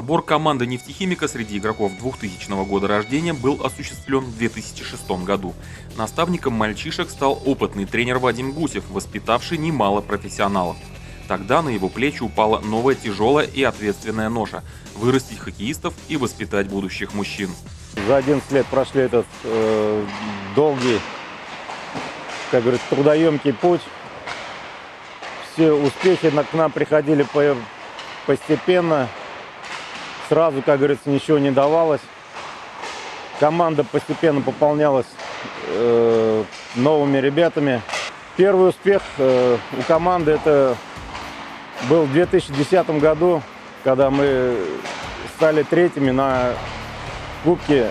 Отбор команды нефтехимика среди игроков 2000 года рождения был осуществлен в 2006 году. Наставником мальчишек стал опытный тренер Вадим Гусев, воспитавший немало профессионалов. Тогда на его плечи упала новая тяжелая и ответственная ноша – вырастить хоккеистов и воспитать будущих мужчин. За 11 лет прошли этот долгий, как говорится, трудоемкий путь. Все успехи к нам приходили постепенно. Сразу, как говорится, ничего не давалось. Команда постепенно пополнялась новыми ребятами. Первый успех у команды это был в 2010 году, когда мы стали третьими на Кубке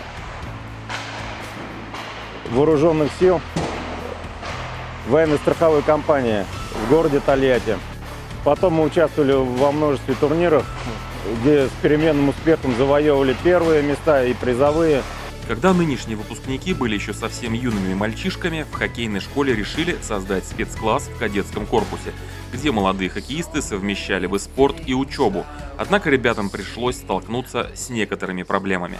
вооруженных сил военно-страховой компании в городе Тольятти. Потом мы участвовали во множестве турниров, где с переменным успехом завоевывали первые места и призовые. Когда нынешние выпускники были еще совсем юными мальчишками, в хоккейной школе решили создать спецкласс в кадетском корпусе, где молодые хоккеисты совмещали бы спорт и учебу. Однако ребятам пришлось столкнуться с некоторыми проблемами.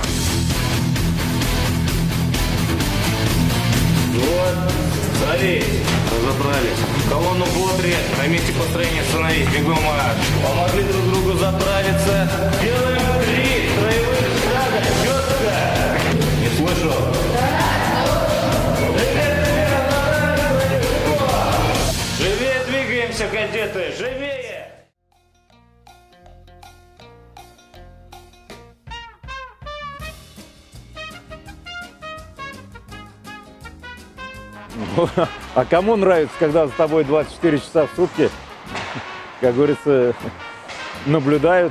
Вот, смотри, разобрались. Колонну Бодри на месте построения остановить. Бегом марш. Помогли друг другу заправиться. Делаем 3 строевых шага. Четко. Не слышу. Живее двигаемся, кадеты, живее! А кому нравится, когда за тобой 24 часа в сутки, как говорится, наблюдают,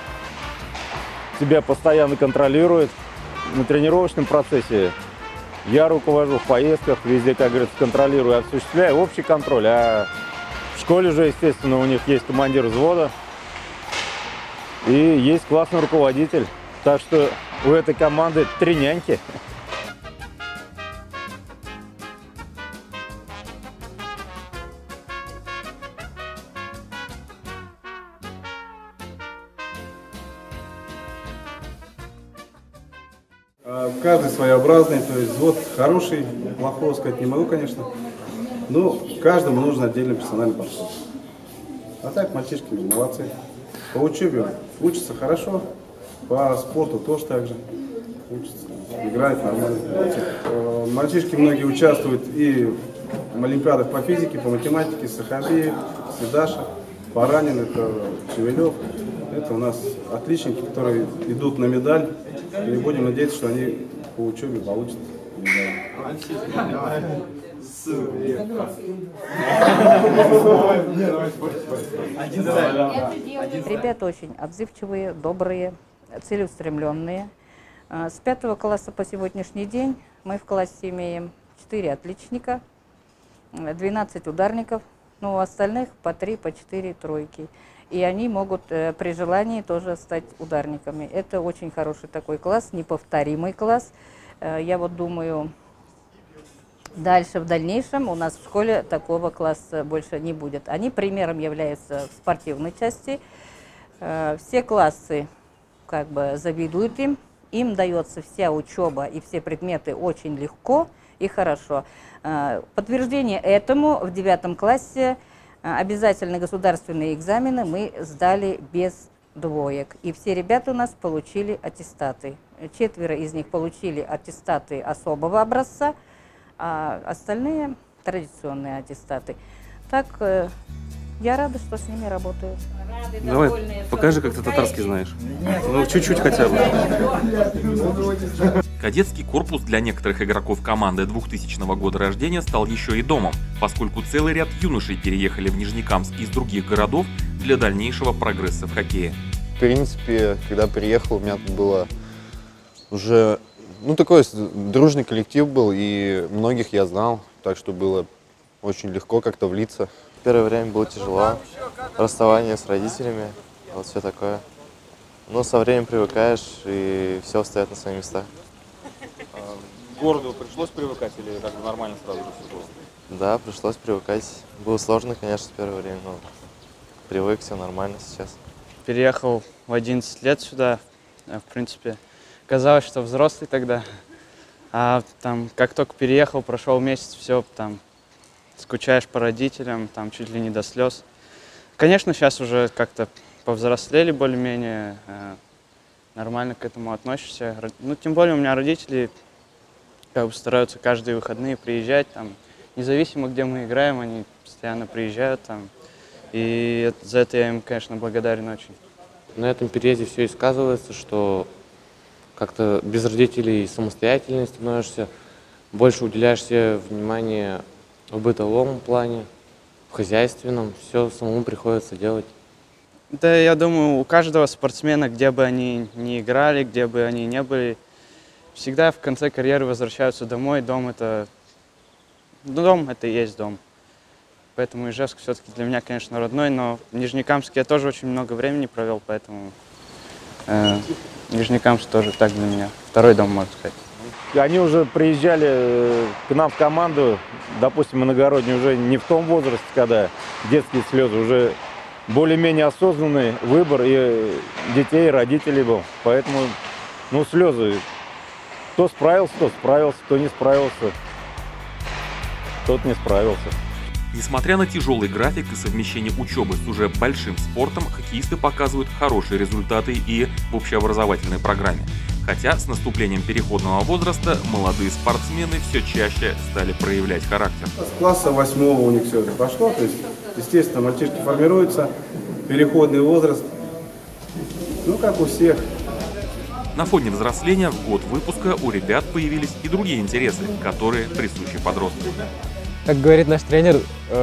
тебя постоянно контролируют. На тренировочном процессе я руковожу в поездках, везде, как говорится, контролирую, осуществляю общий контроль. А в школе же, естественно, у них есть командир взвода и есть классный руководитель. Так что у этой команды 3 няньки. Каждый своеобразный, то есть взвод хороший, плохого сказать не могу, конечно, но каждому нужен отдельный персональный подход. А так мальчишки молодцы. По учебе учатся хорошо, по спорту тоже так же учатся, играют нормально. Мальчишки многие участвуют и в олимпиадах по физике, по математике, Сахабиев, Седаша, Баранин, это Шевелев. Это у нас отличники, которые идут на медаль, и будем надеяться, что они по учебе получат медаль. Ребята очень отзывчивые, добрые, целеустремленные. С 5 класса по сегодняшний день мы в классе имеем 4 отличника, 12 ударников, но у остальных по 3, по 4 тройки. И они могут при желании тоже стать ударниками. Это очень хороший такой класс, неповторимый класс. Я вот думаю, дальше, в дальнейшем у нас в школе такого класса больше не будет. Они примером являются в спортивной части. Все классы как бы завидуют им дается вся учеба и все предметы очень легко и хорошо. Подтверждение этому в 9 классе обязательные государственные экзамены мы сдали без двоек. И все ребята у нас получили аттестаты. 4 из них получили аттестаты особого образца, а остальные традиционные аттестаты. Так, я рада, что с ними работаю. Давай, покажи, как ты татарский знаешь. Ну, чуть-чуть хотя бы. Кадетский корпус для некоторых игроков команды 2000 года рождения стал еще и домом, поскольку целый ряд юношей переехали в Нижнекамск из других городов для дальнейшего прогресса в хоккее. В принципе, когда приехал, у меня тут было уже, такой дружный коллектив был, и многих я знал, так что было очень легко как-то влиться. Первое время было тяжело, расставание с родителями, вот все такое. Но со временем привыкаешь, и все встает на свои места. К городу пришлось привыкать или как бы нормально сразу же все было? Да, пришлось привыкать. Было сложно, конечно, в первое время, но привык, все нормально сейчас. переехал в 11 лет сюда. В принципе, казалось, что взрослый тогда. А там, как только переехал, прошел месяц, все, там, скучаешь по родителям, там, чуть ли не до слез. Конечно, сейчас уже как-то повзрослели более-менее, нормально к этому относишься. Ну, тем более у меня родители как бы стараются каждые выходные приезжать, там, независимо, где мы играем, они постоянно приезжают там. И за это я им, конечно, благодарен очень. На этом переезде все и сказывается, что как-то без родителей самостоятельнее становишься, больше уделяешь себе внимание в бытовом плане, в хозяйственном, все самому приходится делать. Да, я думаю, у каждого спортсмена, где бы они ни играли, где бы они ни были, всегда в конце карьеры возвращаются домой. Дом это и есть дом. Поэтому Ижевск все-таки для меня, конечно, родной, но в Нижнекамске я тоже очень много времени провел, поэтому Нижнекамск тоже так для меня второй дом, можно сказать. Они уже приезжали к нам в команду, допустим, иногородние, уже не в том возрасте, когда детские слезы, уже более-менее осознанный выбор и детей, и родителей был. Поэтому, ну, слезы. Кто справился, кто не справился, тот не справился. Несмотря на тяжелый график и совмещение учебы с уже большим спортом, хоккеисты показывают хорошие результаты и в общеобразовательной программе. Хотя с наступлением переходного возраста молодые спортсмены все чаще стали проявлять характер. С класса 8 у них все это пошло, то есть, естественно, мальчишки формируются, переходный возраст, ну, как у всех. На фоне взросления в год выпуска у ребят появились и другие интересы, которые присущи подросткам. Как говорит наш тренер,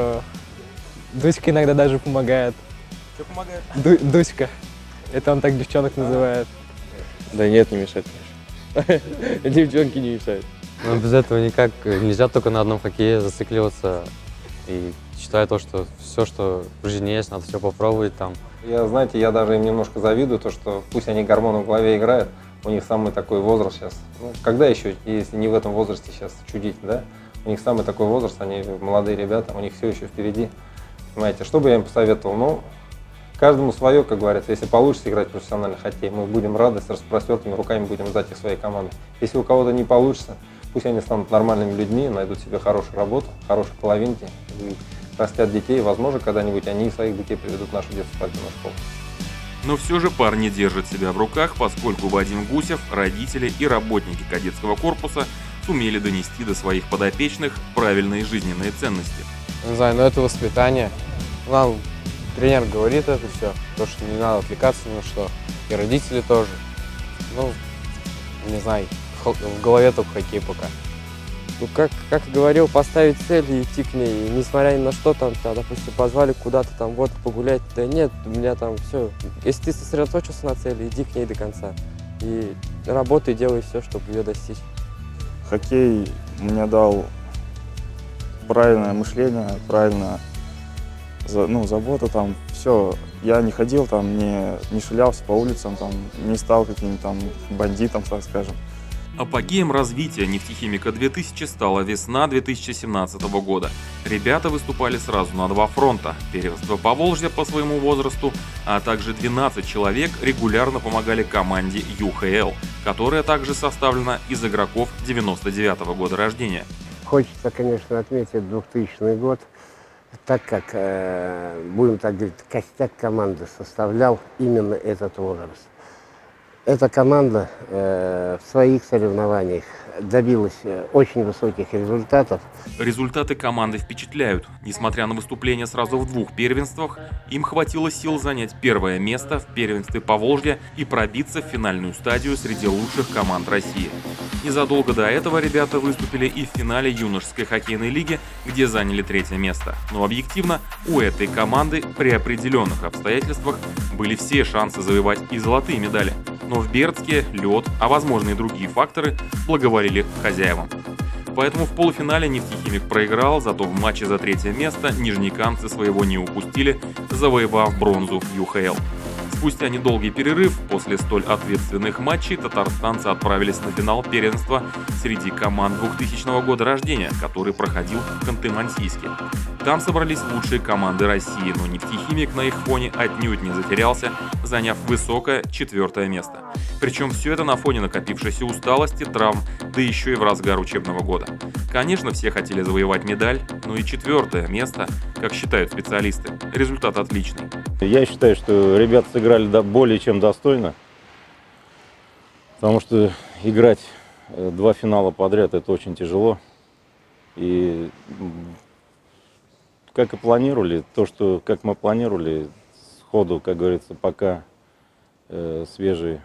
Дуська иногда даже помогает. Что помогает? Дуська. Это он так девчонок называет. Да нет, не мешает, конечно. Девчонки не мешают. Но без этого никак. Нельзя только на одном хоккее зацикливаться. И считаю то, что все, что в жизни есть, надо все попробовать там. Знаете, я даже им немножко завидую, то, что пусть они гормоны в голове играют, у них самый такой возраст сейчас. Ну, когда еще, если не в этом возрасте сейчас чудить, да? У них самый такой возраст, они молодые ребята, у них все еще впереди. Понимаете, что бы я им посоветовал? Ну, каждому свое, как говорится. Если получится играть в профессиональный хоккей, мы будем рады, с распростертыми руками будем ждать их своей команды. Если у кого-то не получится, пусть они станут нормальными людьми, найдут себе хорошую работу, хорошие половинки, и растят детей. Возможно, когда-нибудь они своих детей приведут в нашу детскую спортивную школу. Но все же парни держат себя в руках, поскольку Вадим Гусев, родители и работники кадетского корпуса сумели донести до своих подопечных правильные жизненные ценности. Не знаю, но это воспитание. Нам тренер говорит это все, то, что не надо отвлекаться ни на что. И родители тоже. Ну, не знаю, в голове только хоккей пока. Ну, как говорил, поставить цель и идти к ней. И несмотря ни на что, там, допустим, позвали куда-то там вот погулять. Да нет, у меня там все. Если ты сосредоточился на цели, иди к ней до конца. И работай, делай все, чтобы ее достичь. Хоккей мне дал правильное мышление, правильно, забота там, все. Я не ходил там, не шулялся по улицам, там, не стал каким-то там бандитом, так скажем. Апогеем развития «Нефтехимика-2000» стала весна 2017 года. Ребята выступали сразу на два фронта. Первенство Поволжья по своему возрасту, а также 12 человек регулярно помогали команде ЮХЛ, которая также составлена из игроков 99-го года рождения. Хочется, конечно, отметить 2000 год, так как, будем так говорить, костяк команды составлял именно этот возраст. Эта команда в своих соревнованиях добилась очень высоких результатов. Результаты команды впечатляют. Несмотря на выступление сразу в двух первенствах, им хватило сил занять первое место в первенстве Поволжья и пробиться в финальную стадию среди лучших команд России. Незадолго до этого ребята выступили и в финале юношеской хоккейной лиги, где заняли третье место. Но объективно, у этой команды при определенных обстоятельствах были все шансы завоевать и золотые медали. Но в Бердске лед, а возможно и другие факторы, благоволили хозяевам. Поэтому в полуфинале «Нефтехимик» проиграл, зато в матче за третье место нижнекамцы своего не упустили, завоевав бронзу ЮХЛ. Спустя недолгий перерыв после столь ответственных матчей татарстанцы отправились на финал первенства среди команд 2000 года рождения, который проходил в Ханты-Мансийске. Там собрались лучшие команды России, но «Нефтехимик» на их фоне отнюдь не затерялся, заняв высокое 4-е место. Причем все это на фоне накопившейся усталости, травм, да еще и в разгар учебного года. Конечно, все хотели завоевать медаль, но и 4-е место, как считают специалисты, результат отличный. Я считаю, что ребята сыграли более чем достойно, потому что играть 2 финала подряд — это очень тяжело. И как и планировали, как мы планировали, сходу, как говорится, пока свежие,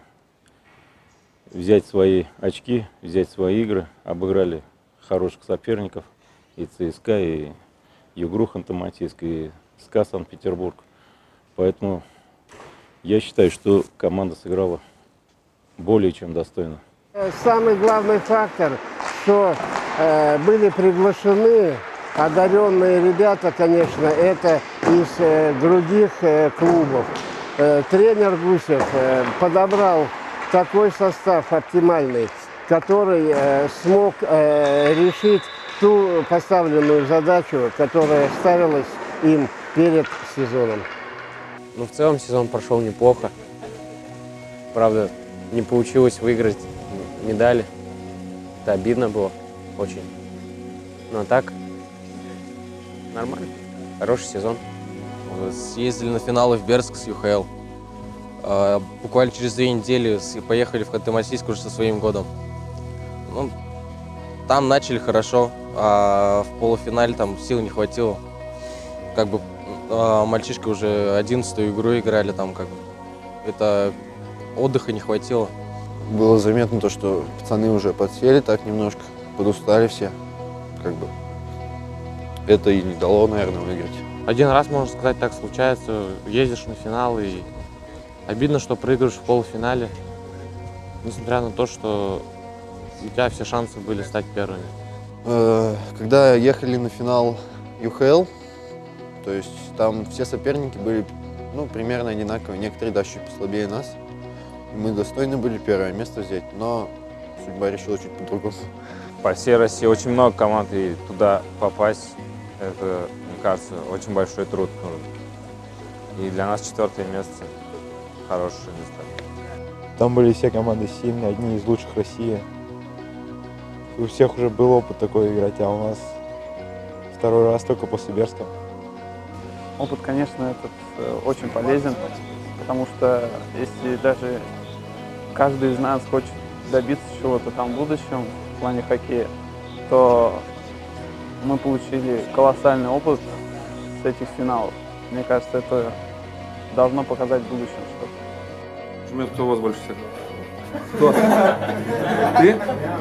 взять свои очки, взять свои игры, обыграли хороших соперников, и ЦСКА, и Югру Ханты-Мансийск, и СКА Санкт-Петербург. Поэтому я считаю, что команда сыграла более чем достойно. Самый главный фактор, что были приглашены одаренные ребята, конечно, это из других клубов. Тренер Гусев подобрал такой состав оптимальный, который смог решить ту поставленную задачу, которая ставилась им перед сезоном. Ну, в целом сезон прошел неплохо. Правда, не получилось выиграть медали. Это обидно было очень. Но так, нормально. Хороший сезон. Съездили на финалы в Бердск с ЮХЛ. Буквально через 2 недели поехали в Ханты-Мансийск уже со своим годом. Ну, там начали хорошо, а в полуфинале там сил не хватило. Как бы мальчишки уже 11-ю игру играли, там как бы это отдыха не хватило. Было заметно то, что пацаны уже подсели так немножко, подустали все. Как бы это и не дало, наверное, выиграть. Один раз, можно сказать, так случается. Ездишь на финал, и обидно, что проигрываешь в полуфинале, несмотря на то, что у тебя все шансы были стать первыми. Когда ехали на финал ЮХЛ, то есть там все соперники были примерно одинаковые, некоторые даже чуть послабее нас. И мы достойны были 1-е место взять, но судьба решила чуть по-другому. По всей России очень много команд, и туда попасть, это, мне кажется, очень большой труд нужен. И для нас 4-е место хорошее место. Там были все команды сильные, одни из лучших России. У всех уже был опыт такой играть, а у нас 2-й раз только после Бердска. Опыт, конечно, этот очень полезен, потому что если даже каждый из нас хочет добиться чего-то там в будущем в плане хоккея, то мы получили колоссальный опыт с этих финалов. Мне кажется, это должно показать в будущем что-то. Жмет кто у вас больше всех? Кто? Ты?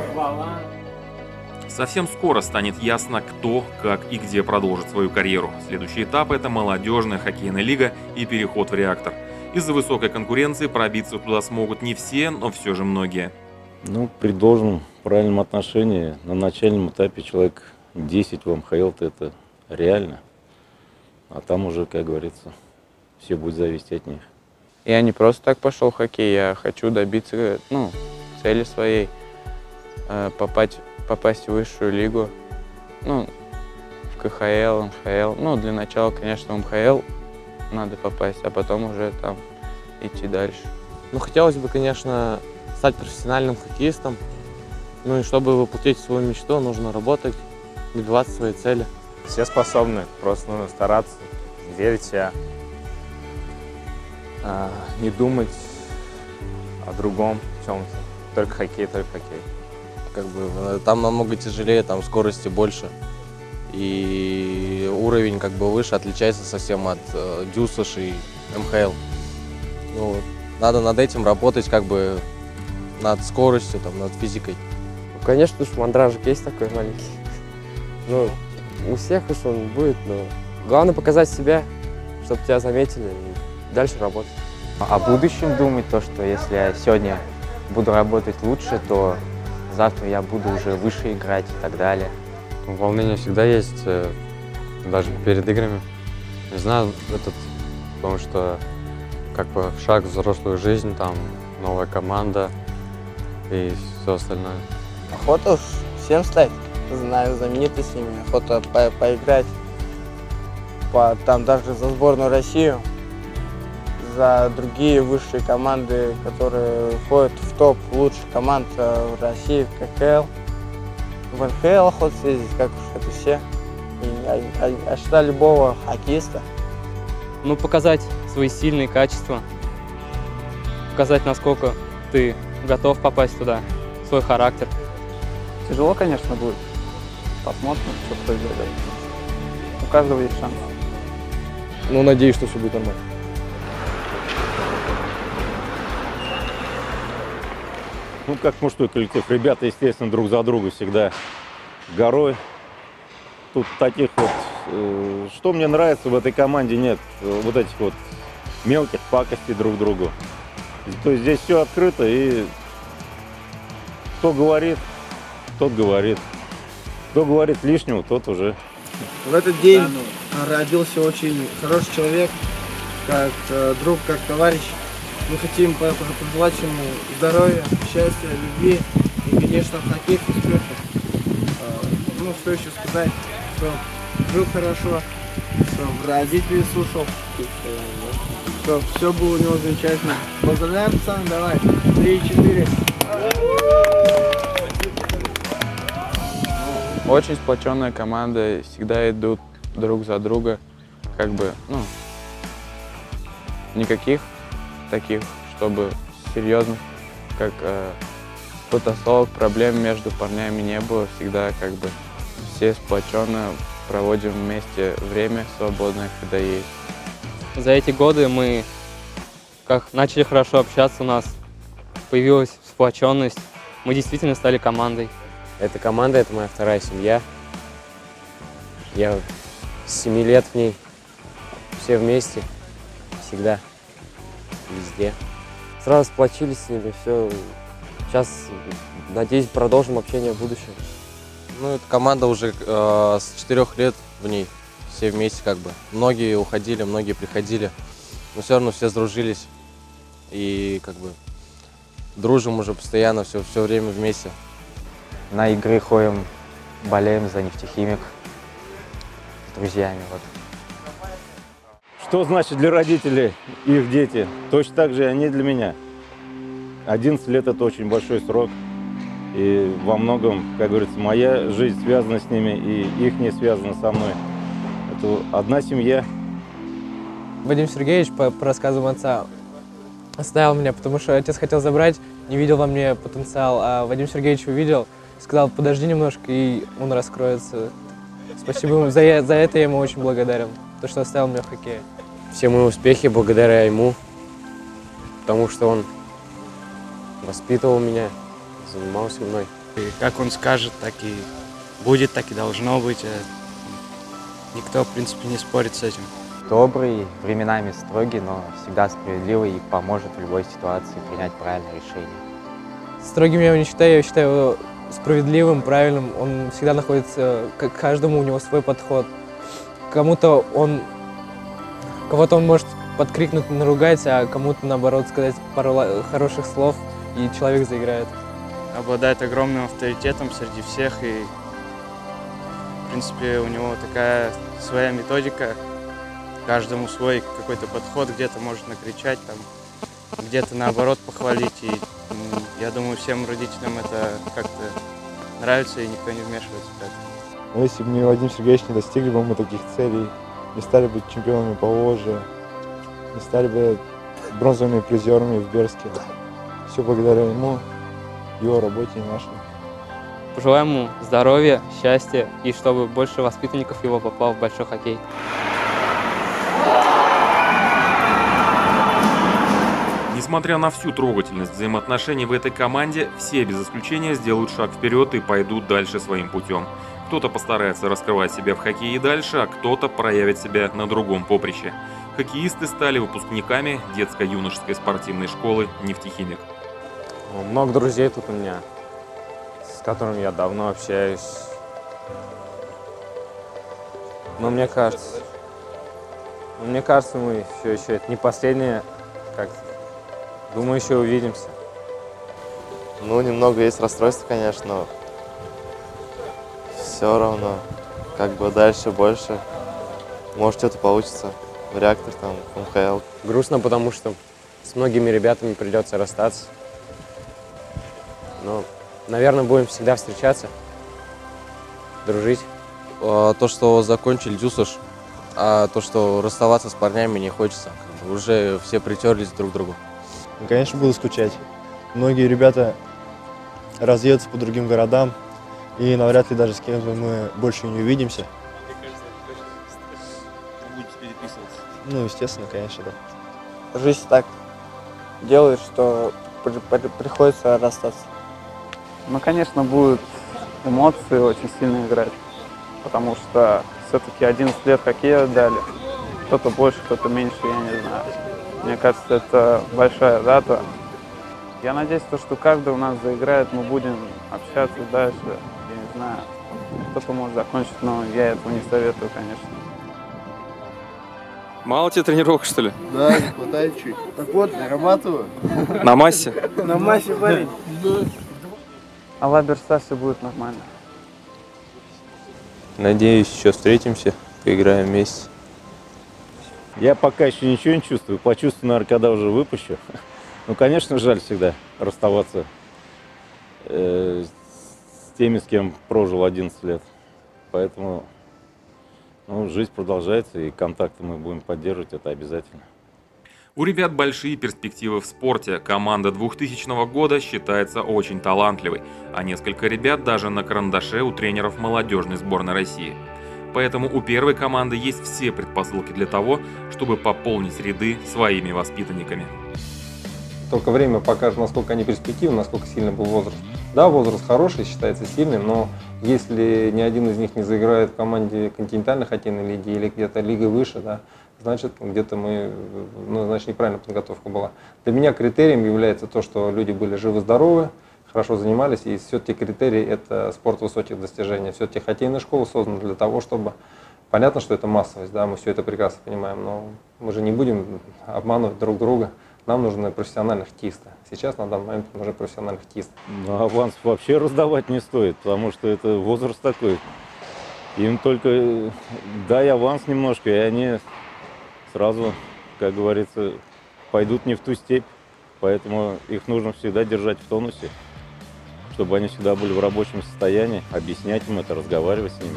Совсем скоро станет ясно, кто, как и где продолжит свою карьеру. Следующий этап – это молодежная хоккейная лига и переход в реактор. Из-за высокой конкуренции пробиться туда смогут не все, но все же многие. При должном правильном отношении на начальном этапе человек 10 в МХЛ – это реально. А там уже, как говорится, все будет зависеть от них. Я не просто так пошел в хоккей, я хочу добиться цели своей, попасть в высшую лигу, в КХЛ, МХЛ. Для начала, конечно, в МХЛ надо попасть, а потом уже там идти дальше. Хотелось бы, конечно, стать профессиональным хоккеистом. И чтобы воплотить свою мечту, нужно работать, добиваться своей цели. Все способны, просто нужно стараться, верить в себя, не думать о другом чем-то. Только хоккей, только хоккей. Там намного тяжелее, там скорости больше. И уровень выше, отличается совсем от ДЮСШ и МХЛ. Надо над этим работать, над скоростью, над физикой. Конечно, уж мандражик есть такой маленький. У всех уж он будет, но главное показать себя, чтобы тебя заметили, и дальше работать. О будущем думать, то, что если я сегодня буду работать лучше, то завтра я буду уже выше играть и так далее. Волнение всегда есть, даже перед играми. Не знаю, потому что как бы шаг в взрослую жизнь, там новая команда и все остальное. Охота уж всем стать, знаю, знаменитостями, охота поиграть, там даже за сборную Россию, за другие высшие команды, которые входят в топ лучших команд в России, в КХЛ. В НХЛ охота съездить, как уж это все. А что любого хоккеиста. Ну, показать свои сильные качества, показать, насколько ты готов попасть туда, свой характер. Тяжело, конечно, будет. Посмотрим, что произойдет. У каждого есть шанс. Ну, надеюсь, что все будет нормально. Ну, как мужской коллектив. Ребята, естественно, друг за друга всегда горой. Тут таких вот... что мне нравится в этой команде, нет вот этих вот мелких пакостей друг другу. То есть здесь все открыто, и кто говорит, тот говорит. Кто говорит лишнего, тот уже. В этот день родился очень хороший человек, как друг, как товарищ. Мы хотим пожелать ему здоровья, счастья, любви и, конечно, в хоккейных успехов. Ну, что еще сказать, что жил хорошо, что родителей слушал, что все было у него замечательно. Поздравляем, пацаны, давай, 3-4. Очень сплоченная команда, всегда идут друг за друга, как бы, ну, никаких таких, чтобы серьезных, как потасовок, проблем между парнями не было, всегда как бы все сплоченно проводим вместе время свободное, когда есть. За эти годы мы как начали хорошо общаться, у нас появилась сплоченность, мы действительно стали командой. Эта команда — это моя вторая семья. Я с 7 лет в ней, все вместе, всегда, везде. Сразу сплотились с ними, все. Сейчас, надеюсь, продолжим общение в будущем. Ну, эта команда уже с 4 лет в ней, все вместе как бы. Многие уходили, многие приходили, но все равно все сдружились и как бы дружим уже постоянно, все время вместе. На игры ходим, болеем за нефтехимик с друзьями. Вот. Что значит для родителей их дети? Точно так же и они для меня. 11 лет – это очень большой срок. И во многом, как говорится, моя жизнь связана с ними, и их не связана со мной. Это одна семья. Вадим Сергеевич, по рассказам отца, оставил меня, потому что отец хотел забрать, не видел во мне потенциал, а Вадим Сергеевич увидел, сказал, подожди немножко, и он раскроется. Спасибо ему, за это я ему очень благодарен, то, что оставил меня в хоккее. Все мои успехи благодаря ему, потому что он воспитывал меня, занимался мной. И как он скажет, так и будет, так и должно быть. Никто, в принципе, не спорит с этим. Добрый, временами строгий, но всегда справедливый и поможет в любой ситуации принять правильное решение. Строгим я его не считаю, я считаю его справедливым, правильным. Он всегда находится, к каждому у него свой подход. Кого-то он может подкрикнуть, наругать, а кому-то, наоборот, сказать пару хороших слов, и человек заиграет. Обладает огромным авторитетом среди всех, и, в принципе, у него такая своя методика, каждому свой какой-то подход, где-то может накричать, там, где-то, наоборот, похвалить, и я думаю, всем родителям это как-то нравится, и никто не вмешивается в это. Но если бы не Вадим Сергеевич, не достигли бы мы таких целей, не стали бы чемпионами Поволжья, не стали бы бронзовыми призерами в Берске. Все благодаря ему, его работе и нашей. Пожелаем ему здоровья, счастья и чтобы больше воспитанников его попало в большой хоккей. Несмотря на всю трогательность взаимоотношений в этой команде, все без исключения сделают шаг вперед и пойдут дальше своим путем. Кто-то постарается раскрывать себя в хоккее и дальше, а кто-то проявит себя на другом поприще. Хоккеисты стали выпускниками детско-юношеской спортивной школы «Нефтехимик». Много друзей тут у меня, с которыми я давно общаюсь. Но мне кажется, мы все еще это не последняя как думаю, еще увидимся. Ну, немного есть расстройство, конечно, но все равно, как бы дальше, больше. Может, что-то получится в реактор, там, в МХЛ. Грустно, потому что с многими ребятами придется расстаться. Но, наверное, будем всегда встречаться, дружить. То, что закончили ДЮСШ, а то, что расставаться с парнями не хочется. Уже все притерлись друг к другу. Конечно, буду скучать. Многие ребята разъедутся по другим городам, и навряд ли даже с кем мы больше не увидимся. Ну, естественно, конечно, да. Жизнь так делает, что приходится расстаться. Ну, конечно, будут эмоции очень сильно играть, потому что все-таки 11 лет хоккея дали. Кто-то больше, кто-то меньше, я не знаю. Мне кажется, это большая дата. Я надеюсь, что каждый у нас заиграет, мы будем общаться дальше. Я не знаю, кто-то может закончить, но я этого не советую, конечно. Мало тебе тренировок, что ли? Да, не хватает чуть. Так вот, нарабатываю. На массе? На массе, парень. А Лаберса все будет нормально. Надеюсь, еще встретимся, поиграем вместе. Я пока еще ничего не чувствую. Почувствую, наверное, когда уже выпущу. Ну, конечно, жаль всегда расставаться с теми, с кем прожил 11 лет. Поэтому жизнь продолжается, и контакты мы будем поддерживать, это обязательно. У ребят большие перспективы в спорте. Команда 2000 года считается очень талантливой, а несколько ребят даже на карандаше у тренеров молодежной сборной России. Поэтому у первой команды есть все предпосылки для того, чтобы пополнить ряды своими воспитанниками. Только время покажет, насколько они перспективны, насколько сильный был возраст. Да, возраст хороший, считается сильным, но если ни один из них не заиграет в команде континентальной хоккейной лиги или где-то лига выше, да, значит, где-то значит, неправильная подготовка была. Для меня критерием является то, что люди были живы-здоровы, хорошо занимались, и все-таки критерий – это спорт высоких достижений. Все-таки хоккейная школа создана для того, чтобы… Понятно, что это массовость, да, мы все это прекрасно понимаем, но мы же не будем обманывать друг друга. Нам нужны профессиональные хоккеисты. Сейчас, на данный момент, нужны профессиональные хоккеисты. Ну, аванс вообще раздавать не стоит, потому что это возраст такой. Им только дай аванс немножко, и они сразу, как говорится, пойдут не в ту степь. Поэтому их нужно всегда держать в тонусе, чтобы они всегда были в рабочем состоянии, объяснять им это, разговаривать с ними.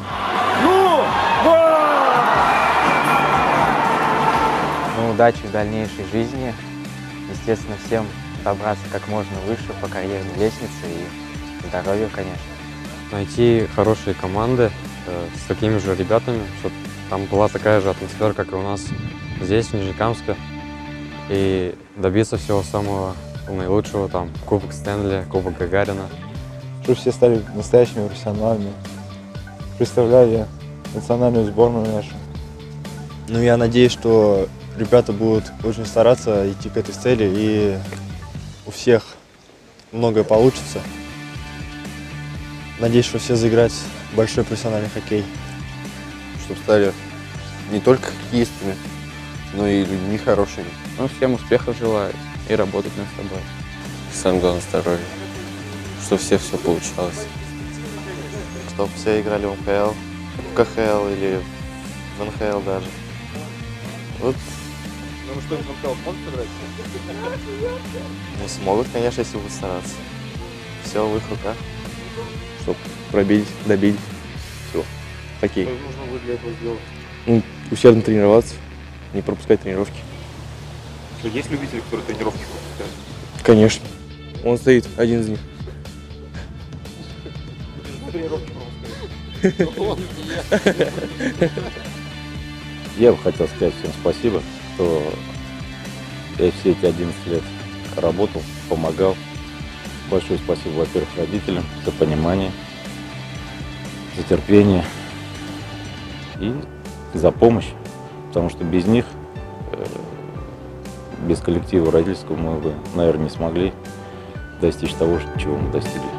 Ну, удачи в дальнейшей жизни. Естественно, всем добраться как можно выше по карьерной лестнице и здоровья, конечно. Найти хорошие команды с такими же ребятами, чтобы там была такая же атмосфера, как и у нас здесь, в Нижнекамске, и добиться всего самого наилучшего, там, Кубок Стэнли, Кубок Гагарина. Чтобы все стали настоящими профессионалами. Представляю я национальную сборную нашу. Ну, я надеюсь, что ребята будут очень стараться идти к этой цели, и у всех многое получится. Надеюсь, что все заиграют в большой профессиональный хоккей. Чтобы стали не только хоккеистами, но и людьми хорошими. Ну, всем успехов желаю и работать над собой. Самое главное здоровье, чтобы все получалось. Чтобы все играли в МХЛ, в КХЛ или в НХЛ даже. Вот. Ну что-нибудь в МХЛ смогут сыграть? Ну, смогут, конечно, если будут стараться. Все в их руках. Чтобы пробить, добить. Все. Хоккей. Что нужно будет для этого сделать? Ну, усердно тренироваться, не пропускать тренировки. Что, есть любители, которые тренировки пропускают? Конечно. Он стоит, один из них. Тренировки пропускают. Я бы хотел сказать всем спасибо, что я все эти 11 лет работал, помогал. Большое спасибо, во-первых, родителям за понимание, за терпение и за помощь, потому что без них, без коллектива родительского мы бы, наверное, не смогли достичь того, чего мы достигли.